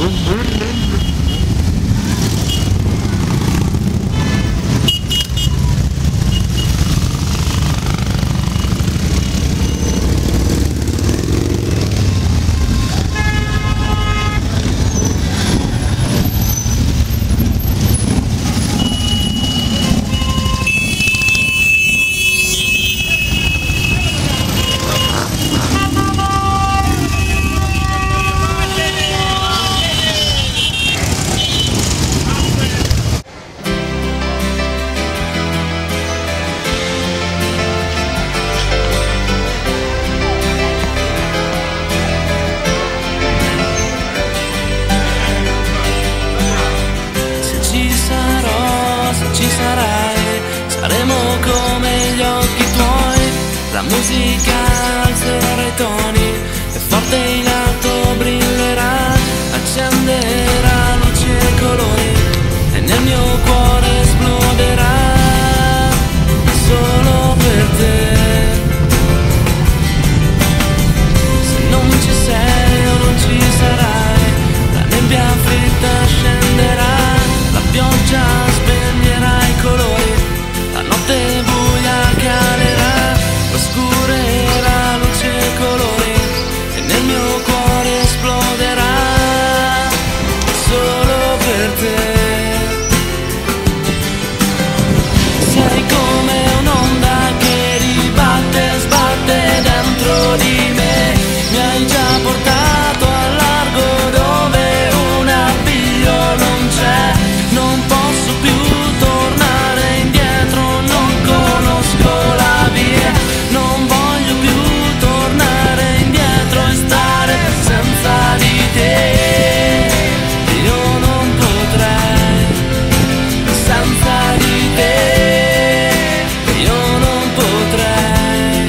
Saremo come gli occhi tuoi, la musica alzerà i toni e forte in alto brillerà, accenderà luci e colori e nel mio cuore esploderà solo per te. Se non ci sei o non ci sarai, la nebbia fritta scenderà, la pioggia spegnerà i colori, la notte buia calerà, oscurerà luce e colori e nel mio cuore esploderà solo per te. Sei come un'onda che ribatte e sbatte dentro di me, mi hai già portato al largo dove un appiglio non c'è, non posso più tornare indietro, non conosco la via, non voglio più tornare indietro e stare senza di te. Io non potrei senza di te, io non potrei.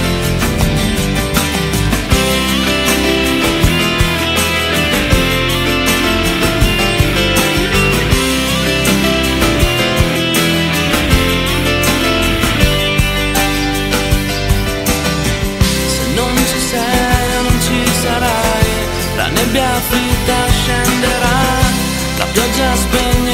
Se non ci sei o non ci sarai, la nebbia fritta scenderà, la pioggia spegnerà